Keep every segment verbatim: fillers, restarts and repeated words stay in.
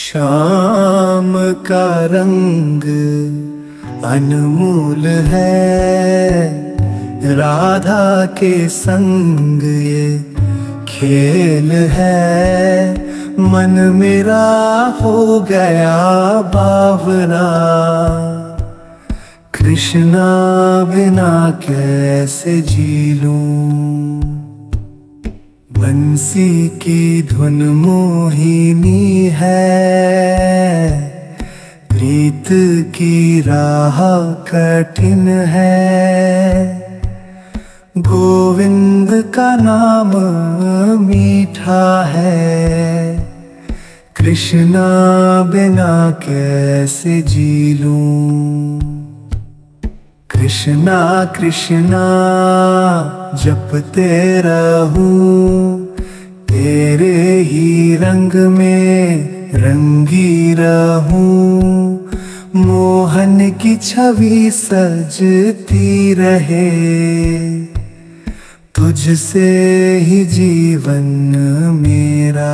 शाम का रंग अनमोल है, राधा के संग ये खेल है। मन मेरा हो गया बावरा, कृष्णा बिना कैसे जी लूं। बंसी की धुन मोहिनी है, प्रीत की राह कठिन है। गोविंद का नाम मीठा है, कृष्णा बिना कैसे जी लूं। कृष्णा कृष्णा जपते रहूं, तेरे ही रंग में रंगी रहूं। मोहन की छवि सजती रहे, तुझसे ही जीवन मेरा।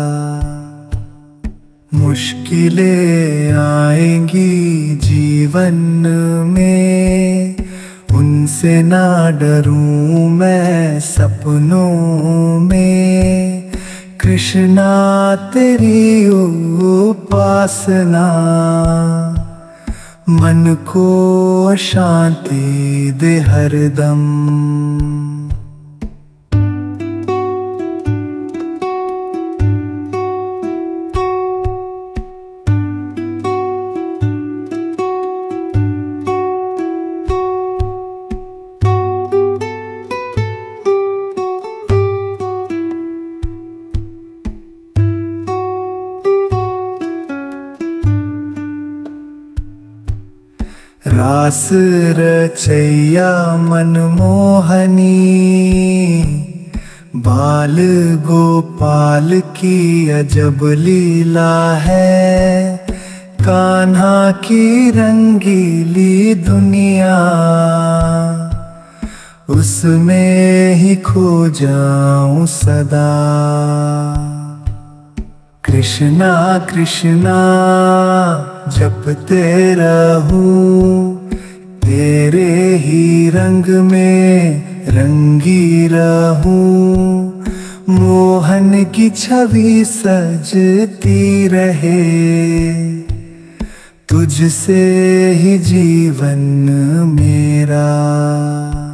मुश्किलें आएंगी जीवन में, उनसे ना डरूं मैं सपनों में। कृष्णा तेरी उपासना मन को शांति दे हरदम। रास रचैया मनमोहनी, बाल गोपाल की अजब लीला है। कान्हा की रंगीली दुनिया, उसमें ही खो जाऊं सदा। कृष्णा कृष्णा जपते रहूं, तेरे ही रंग में रंगी रहूं। मोहन की छवि सजती रहे, तुझसे ही जीवन मेरा।